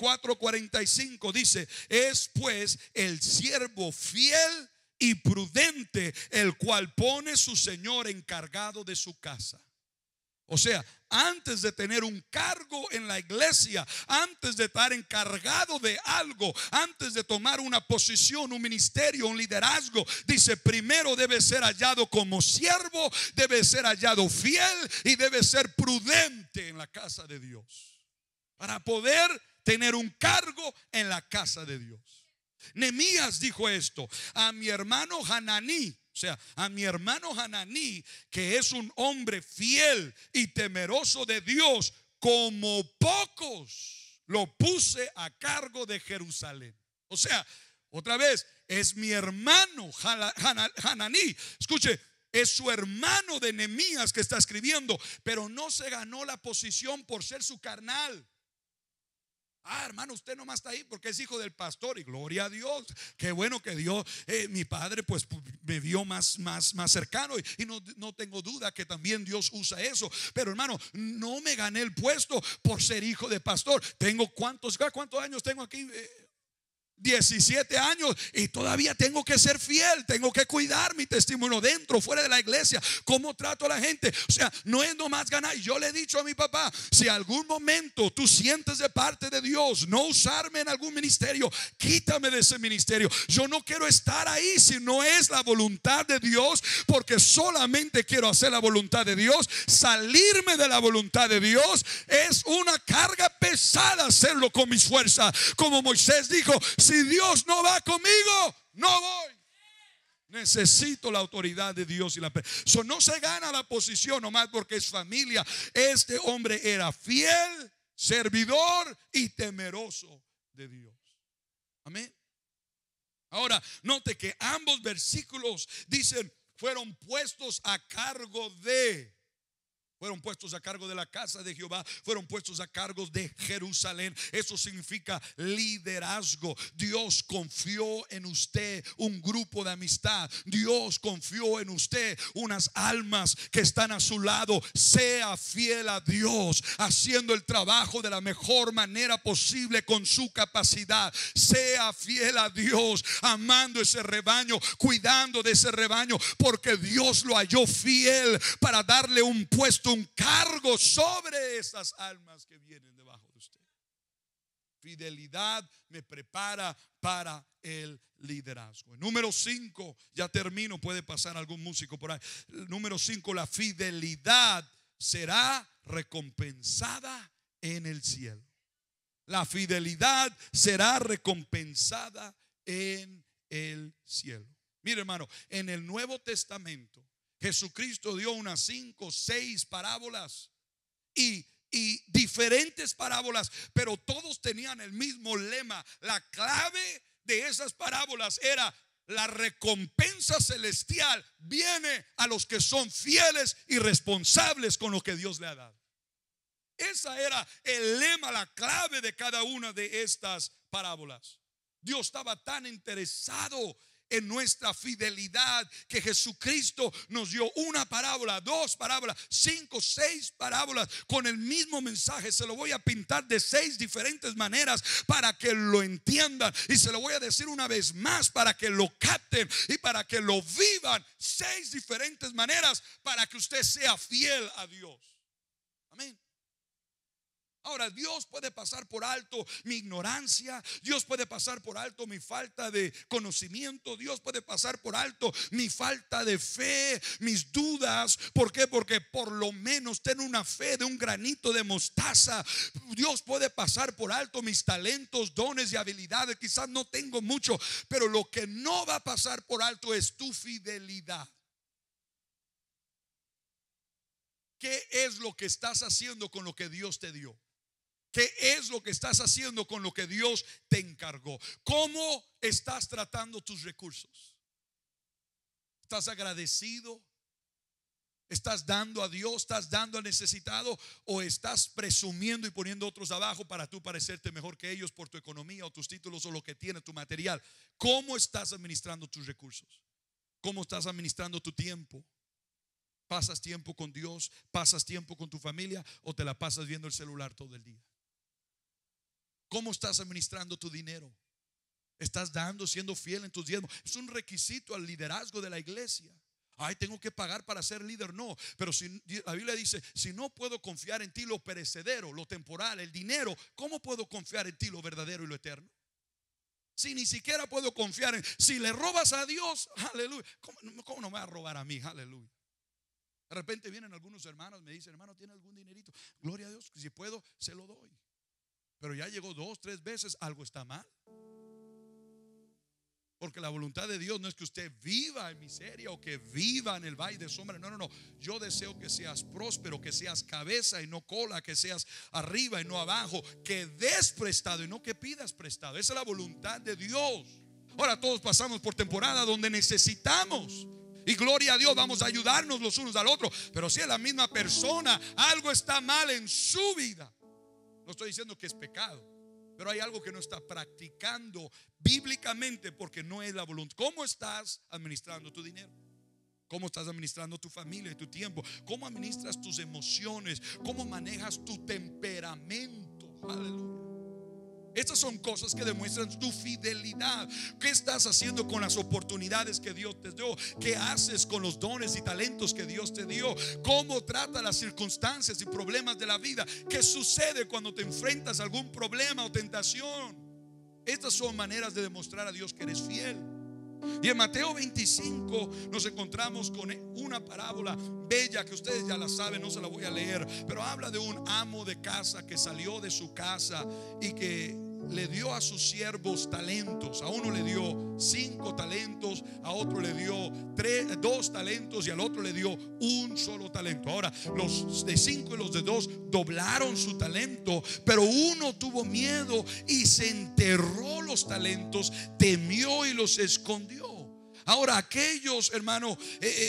24:45 dice, es pues el siervo fiel y prudente, el cual pone su señor encargado de su casa. O sea, antes de tener un cargo en la iglesia, antes de estar encargado de algo, antes de tomar una posición, un ministerio, un liderazgo, dice, primero debe ser hallado como siervo, debe ser hallado fiel y debe ser prudente en la casa de Dios, para poder tener un cargo en la casa de Dios. Nehemías dijo esto a mi hermano Hananí, o sea, a mi hermano Hananí, que es un hombre fiel y temeroso de Dios, como pocos lo puse a cargo de Jerusalén. O sea, otra vez, es mi hermano Hananí. Escuche, es su hermano de Nehemías que está escribiendo, pero no se ganó la posición por ser su carnal. Hermano, usted nomás está ahí porque es hijo del pastor y gloria a Dios. Qué bueno que Dios, mi padre pues me vio más cercano y no tengo duda que también Dios usa eso. Pero hermano, no me gané el puesto por ser hijo de pastor. Tengo ¿cuántos años tengo aquí? 17 años y todavía tengo que ser fiel, tengo que cuidar mi testimonio dentro, fuera de la iglesia, cómo trato a la gente. O sea, no es nomás ganar. Yo le he dicho a mi papá, si algún momento tú sientes de parte de Dios no usarme en algún ministerio, quítame de ese ministerio. Yo no quiero estar ahí si no es la voluntad de Dios, porque solamente quiero hacer la voluntad de Dios. Salirme de la voluntad de Dios es una carga pesada hacerlo con mis fuerzas. Como Moisés dijo, si Dios no va conmigo, no voy. Necesito la autoridad de Dios y no se gana la posición nomás porque es familia. Este hombre era fiel, servidor y temeroso de Dios. Amén. Ahora, note que ambos versículos dicen, fueron puestos a cargo de. Fueron puestos a cargo de la casa de Jehová. Fueron puestos a cargo de Jerusalén. Eso significa liderazgo. Dios confió en usted un grupo de amistad. Dios confió en usted unas almas que están a su lado. Sea fiel a Dios, haciendo el trabajo de la mejor manera posible con su capacidad. Sea fiel a Dios, amando ese rebaño, cuidando de ese rebaño, porque Dios lo halló fiel para darle un puesto, un cargo sobre esas almas que vienen debajo de usted. Fidelidad me prepara para el liderazgo. El número 5, ya termino, puede pasar algún músico por ahí. El número 5, la fidelidad será recompensada en el cielo. La fidelidad será recompensada en el cielo. Mire, hermano, en el Nuevo Testamento Jesucristo dio unas 5 o 6 parábolas y diferentes parábolas, pero todos tenían el mismo lema. La clave de esas parábolas era: la recompensa celestial viene a los que son fieles y responsables con lo que Dios le ha dado. Esa era el lema, la clave de cada una de estas parábolas. Dios estaba tan interesado en nuestra fidelidad que Jesucristo nos dio una parábola, 2 parábolas, 5, 6 parábolas con el mismo mensaje. Se lo voy a pintar de 6 diferentes maneras para que lo entiendan, y se lo voy a decir una vez más para que lo capten y para que lo vivan. 6 diferentes maneras para que usted sea fiel a Dios. Amén. Ahora, Dios puede pasar por alto mi ignorancia. Dios puede pasar por alto mi falta de conocimiento. Dios puede pasar por alto mi falta de fe, mis dudas. ¿Por qué? Porque por lo menos tengo una fe de un granito de mostaza. Dios puede pasar por alto mis talentos, dones y habilidades. Quizás no tengo mucho, pero lo que no va a pasar por alto es tu fidelidad. ¿Qué es lo que estás haciendo con lo que Dios te dio? ¿Qué es lo que estás haciendo con lo que Dios te encargó? ¿Cómo estás tratando tus recursos? ¿Estás agradecido? ¿Estás dando a Dios? ¿Estás dando al necesitado? ¿O estás presumiendo y poniendo otros abajo para tú parecerte mejor que ellos por tu economía o tus títulos o lo que tiene, tu material? ¿Cómo estás administrando tus recursos? ¿Cómo estás administrando tu tiempo? ¿Pasas tiempo con Dios? ¿Pasas tiempo con tu familia? ¿O te la pasas viendo el celular todo el día? ¿Cómo estás administrando tu dinero? ¿Estás dando, siendo fiel en tus diezmos? Es un requisito al liderazgo de la iglesia. Ay, tengo que pagar para ser líder. No, pero si la Biblia dice, si no puedo confiar en ti lo perecedero, lo temporal, el dinero, ¿cómo puedo confiar en ti lo verdadero y lo eterno? Si ni siquiera puedo confiar en, si le robas a Dios, aleluya, ¿cómo no me va a robar a mí? Aleluya. De repente vienen algunos hermanos, me dicen, hermano, ¿tiene algún dinerito? Gloria a Dios, si puedo, se lo doy. Pero ya llegó 2, 3 veces, algo está mal. Porque la voluntad de Dios no es que usted viva en miseria o que viva en el valle de sombra. No, no, no. Yo deseo que seas próspero, que seas cabeza y no cola, que seas arriba y no abajo, que des prestado y no que pidas prestado. Esa es la voluntad de Dios. Ahora todos pasamos por temporada donde necesitamos. Y gloria a Dios, vamos a ayudarnos los unos al otro. Pero si es la misma persona, algo está mal en su vida. No estoy diciendo que es pecado, pero hay algo que no está practicando bíblicamente porque no es la voluntad. ¿Cómo estás administrando tu dinero? ¿Cómo estás administrando tu familia y tu tiempo? ¿Cómo administras tus emociones? ¿Cómo manejas tu temperamento? Aleluya. Estas son cosas que demuestran tu fidelidad. ¿Qué estás haciendo con las oportunidades que Dios te dio? ¿Qué haces con los dones y talentos que Dios te dio? ¿Cómo trata las circunstancias y problemas de la vida? ¿Qué sucede cuando te enfrentas a algún problema o tentación? Estas son maneras de demostrar a Dios que eres fiel. Y en Mateo 25 nos encontramos con una parábola bella que ustedes ya la saben, no se la voy a leer, pero habla de un amo de casa que salió de su casa y que le dio a sus siervos talentos. A uno le dio 5 talentos, a otro le dio 2 talentos y al otro le dio un solo talento. Ahora los de 5 y los de 2 doblaron su talento, pero uno tuvo miedo y se enterró los talentos, temió y los escondió. Ahora aquellos, hermano,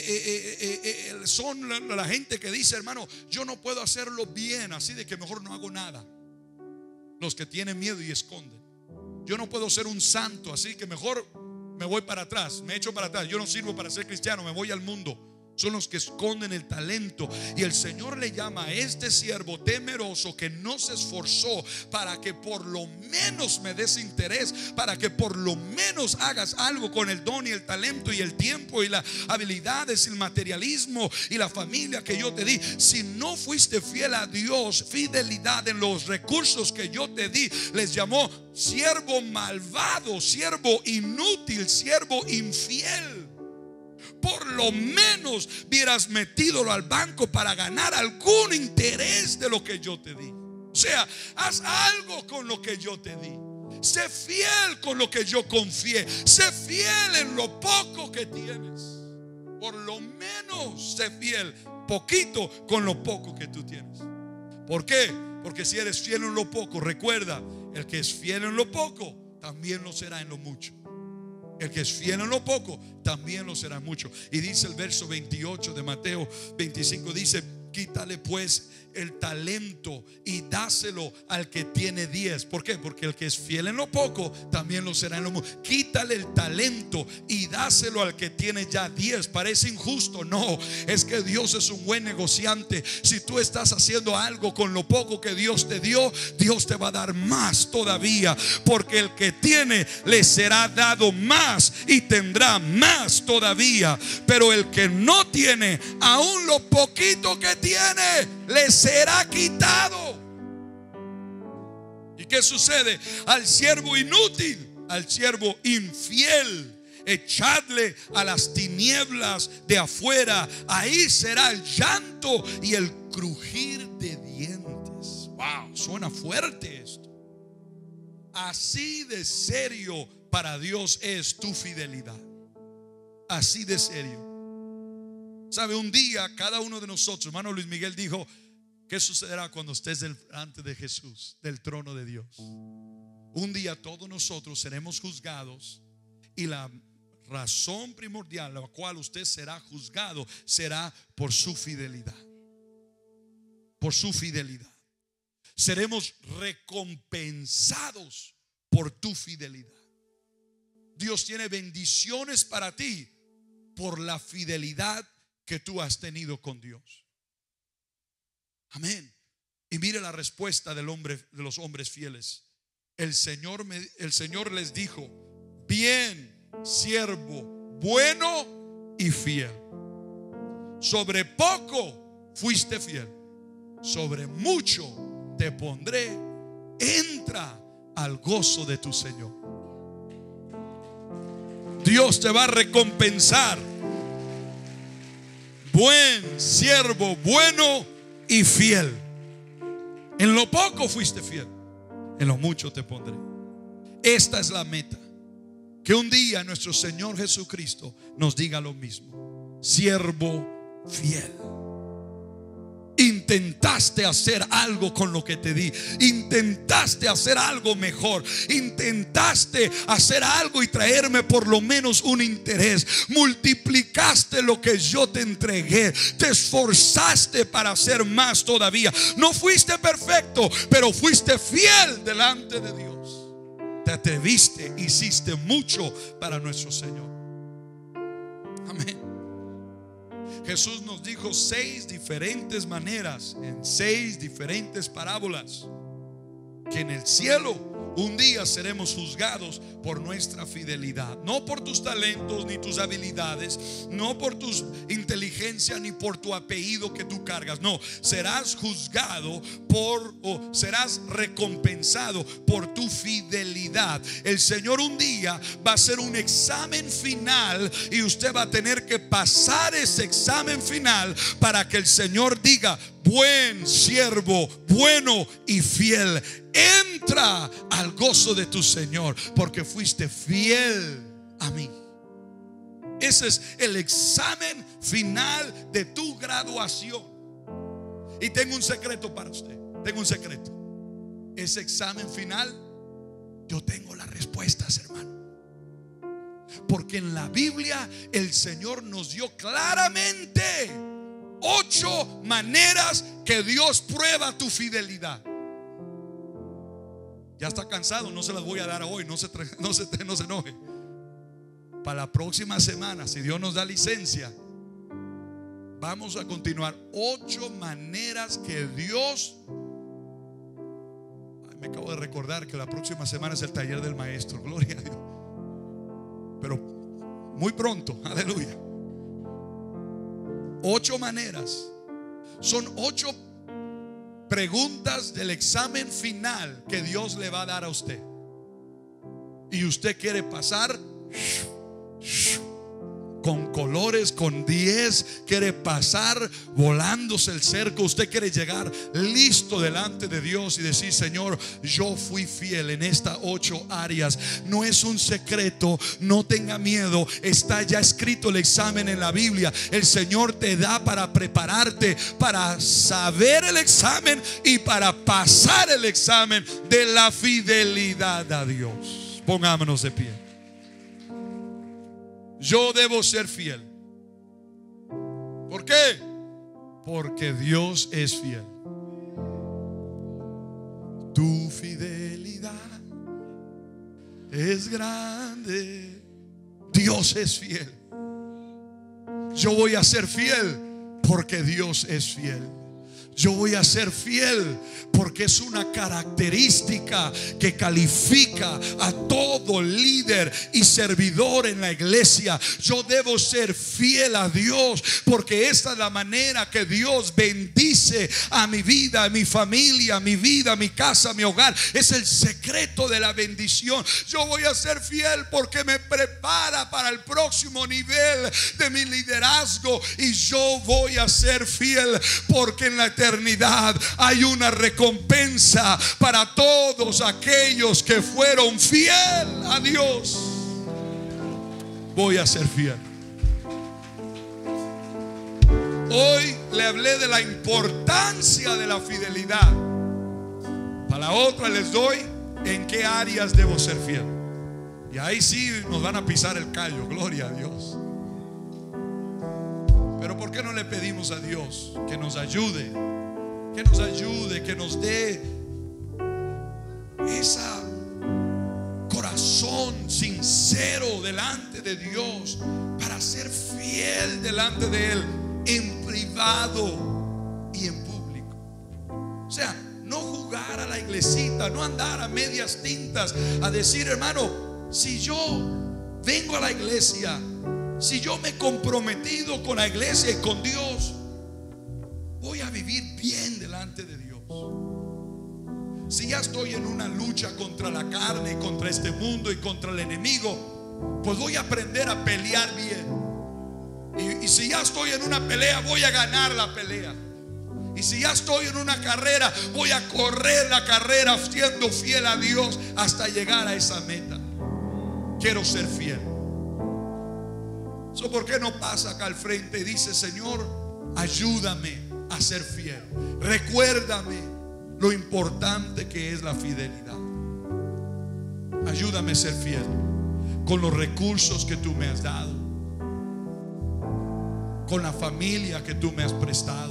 son la gente que dice, hermano, yo no puedo hacerlo bien, así de que mejor no hago nada. Los que tienen miedo y esconden. Yo no puedo ser un santo, así que mejor me voy para atrás, me echo para atrás. Yo no sirvo para ser cristiano, me voy al mundo. Son los que esconden el talento. Y el Señor le llama a este siervo temeroso que no se esforzó para que por lo menos me des interés, para que por lo menos hagas algo con el don y el talento y el tiempo y las habilidades y el materialismo y la familia que yo te di. Si no fuiste fiel a Dios, fidelidad en los recursos que yo te di, les llamó siervo malvado, siervo inútil, siervo infiel. Por lo menos hubieras metido al banco para ganar algún interés de lo que yo te di. O sea, haz algo con lo que yo te di. Sé fiel con lo que yo confié. Sé fiel en lo poco que tienes. Por lo menos sé fiel poquito con lo poco que tú tienes. ¿Por qué? Porque si eres fiel en lo poco, recuerda, el que es fiel en lo poco también lo será en lo mucho. El que es fiel en lo poco también lo será mucho. Y dice el verso 28 de Mateo 25, dice: quítale pues el talento y dáselo al que tiene 10. ¿Por qué? Porque el que es fiel en lo poco también lo será en lo mucho. Quítale el talento y dáselo al que tiene ya 10. Parece injusto, no, es que Dios es un buen negociante. Si tú estás haciendo algo con lo poco que Dios te dio, Dios te va a dar más todavía, porque el que tiene le será dado más y tendrá más todavía. Pero el que no tiene, aún lo poquito que tiene le será quitado. ¿Y qué sucede? Al siervo inútil, al siervo infiel, echadle a las tinieblas de afuera. Ahí será el llanto y el crujir de dientes. Wow, suena fuerte esto. Así de serio para Dios es tu fidelidad. Así de serio. Sabe, un día cada uno de nosotros, hermano Luis Miguel dijo: ¿qué sucederá cuando estés delante de Jesús, del trono de Dios? Un día todos nosotros seremos juzgados, y la razón primordial la cual usted será juzgado será por su fidelidad. Por su fidelidad. Seremos recompensados por tu fidelidad. Dios tiene bendiciones para ti por la fidelidad que tú has tenido con Dios. Amén. Y mire la respuesta del hombre, de los hombres fieles. El Señor les dijo: bien, siervo bueno y fiel. Sobre poco fuiste fiel, sobre mucho te pondré. Entra al gozo de tu Señor. Dios te va a recompensar. Buen siervo bueno y fiel. En lo poco fuiste fiel, en lo mucho te pondré. Esta es la meta. Que un día nuestro Señor Jesucristo nos diga lo mismo: siervo fiel. Intentaste hacer algo con lo que te di. Intentaste hacer algo mejor. Intentaste hacer algo y traerme por lo menos un interés. Multiplicaste lo que yo te entregué. Te esforzaste para hacer más todavía. No fuiste perfecto, pero fuiste fiel delante de Dios. Te atreviste, hiciste mucho para nuestro Señor. Amén. Jesús nos dijo 6 diferentes maneras, en 6 diferentes parábolas, que en el cielo un día seremos juzgados por nuestra fidelidad, no por tus talentos ni tus habilidades, no por tu inteligencia ni por tu apellido que tú cargas. No, serás juzgado o serás recompensado por tu fidelidad. El Señor un día va a hacer un examen final y usted va a tener que pasar ese examen final para que el Señor diga: buen siervo, bueno y fiel, entra al gozo de tu Señor, porque fuiste fiel a mí. Ese es el examen final de tu graduación. Y tengo un secreto para usted. Tengo un secreto. Ese examen final, yo tengo las respuestas, hermano. Porque en la Biblia el Señor nos dio claramente 8 maneras que Dios prueba tu fidelidad. Ya está cansado, no se las voy a dar hoy, no se enoje. Para la próxima semana, si Dios nos da licencia, vamos a continuar 8 maneras que Dios. Me acabo de recordar que la próxima semana es el taller del maestro, gloria a Dios. Pero muy pronto, aleluya. 8 maneras. Son 8 preguntas del examen final que Dios le va a dar a usted. Y usted quiere pasar con colores, con 10, quiere pasar volándose el cerco. Usted quiere llegar listo delante de Dios y decir: Señor, yo fui fiel en estas 8 áreas. No es un secreto, no tenga miedo. Está ya escrito el examen en la Biblia. El Señor te da para prepararte para saber el examen y para pasar el examen de la fidelidad a Dios. Pongámonos de pie. Yo debo ser fiel. ¿Por qué? Porque Dios es fiel. Tu fidelidad es grande. Dios es fiel. Yo voy a ser fiel porque Dios es fiel. Yo voy a ser fiel porque es una característica que califica a todo líder y servidor en la iglesia. Yo debo ser fiel a Dios porque esta es la manera que Dios bendice a mi vida, a mi familia, a mi vida, a mi casa, a mi hogar. Es el secreto de la bendición. Yo voy a ser fiel porque me prepara para el próximo nivel de mi liderazgo. Y yo voy a ser fiel porque en la eternidad hay una recompensa para todos aquellos que fueron fiel a Dios. Voy a ser fiel. Hoy le hablé de la importancia de la fidelidad. Para la otra les doy en qué áreas debo ser fiel. Y ahí sí nos van a pisar el callo, gloria a Dios. Pero ¿por qué no le pedimos a Dios que nos ayude? Que nos ayude, que nos dé ese corazón sincero delante de Dios para ser fiel delante de Él en privado y en público. O sea, no jugar a la iglesita, no andar a medias tintas, a decir: hermano, si yo vengo a la iglesia, si yo me he comprometido con la iglesia y con Dios, voy a vivir bien delante de Dios. Si ya estoy en una lucha contra la carne y contra este mundo y contra el enemigo, pues voy a aprender a pelear bien. Y si ya estoy en una pelea, voy a ganar la pelea. Y si ya estoy en una carrera, voy a correr la carrera siendo fiel a Dios hasta llegar a esa meta. Quiero ser fiel. ¿Por qué no pasa acá al frente y dice: Señor, ayúdame a ser fiel? Recuérdame lo importante que es la fidelidad. Ayúdame a ser fiel con los recursos que tú me has dado, con la familia que tú me has prestado,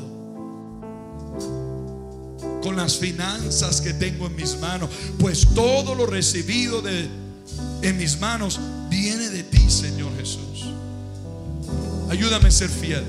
con las finanzas que tengo en mis manos, pues todo lo recibido en mis manos viene de ti, Señor Jesús. Ayúdame a ser fiel.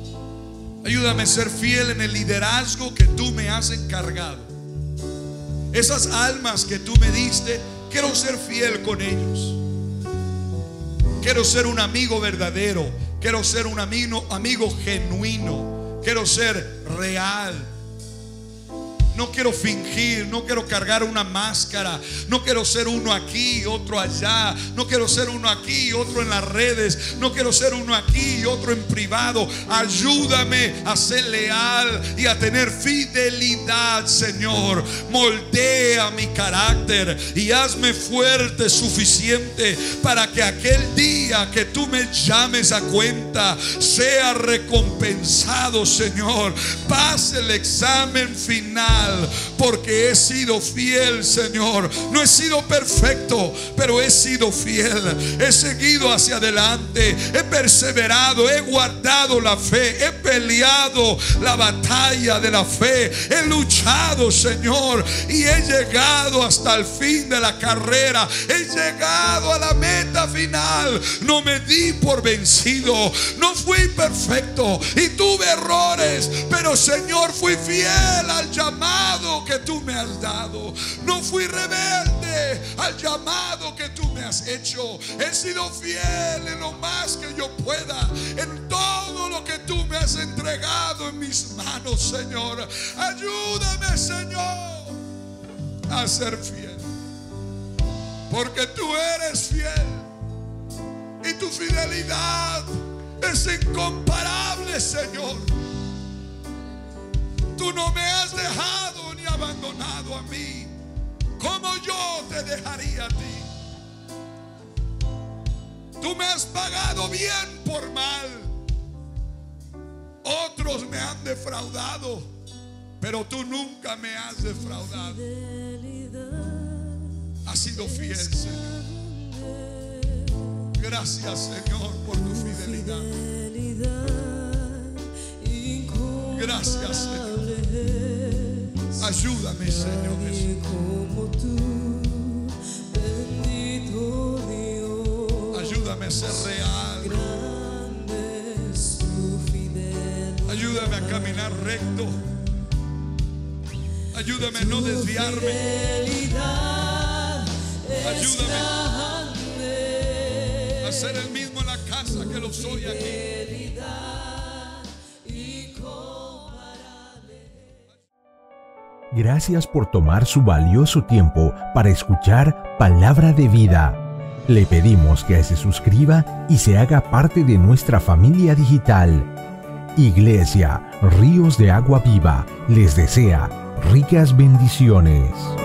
Ayúdame a ser fiel en el liderazgo que tú me has encargado, Esas almas que tú me diste, quiero ser fiel con ellos. Quiero ser un amigo verdadero. Quiero ser un amigo genuino. Quiero ser real. No quiero fingir, no quiero cargar una máscara. No quiero ser uno aquí, otro allá. No quiero ser uno aquí, otro en las redes. No quiero ser uno aquí y otro en privado. Ayúdame a ser leal y a tener fidelidad, Señor. Moldea mi carácter y hazme fuerte suficiente para que aquel día que tú me llames a cuenta sea recompensado, Señor. Pase el examen final. Porque he sido fiel, Señor. No he sido perfecto, pero he sido fiel. He seguido hacia adelante. He perseverado. He guardado la fe. He peleado la batalla de la fe. He luchado, Señor, y he llegado hasta el fin de la carrera. He llegado a la meta final. No me di por vencido. No fui perfecto y tuve errores, pero, Señor, fui fiel al llamado que tú me has dado. No fui rebelde al llamado que tú me has hecho. He sido fiel en lo más que yo pueda, en todo lo que tú me has entregado en mis manos, Señor. Ayúdame, Señor, a ser fiel, porque tú eres fiel y tu fidelidad es incomparable, Señor. Tú no me has dejado ni abandonado a mí. ¿Cómo yo te dejaría a ti? Tú me has pagado bien por mal. Otros me han defraudado, pero tú nunca me has defraudado. Has sido fiel, Señor. Gracias, Señor, por tu fidelidad. Gracias, Señor. Ayúdame, Señor Jesús. Ayúdame a ser real. Ayúdame a caminar recto. Ayúdame a no desviarme. Ayúdame a ser el mismo en la casa que lo soy aquí. Gracias por tomar su valioso tiempo para escuchar Palabra de Vida. Le pedimos que se suscriba y se haga parte de nuestra familia digital. Iglesia Ríos de Agua Viva les desea ricas bendiciones.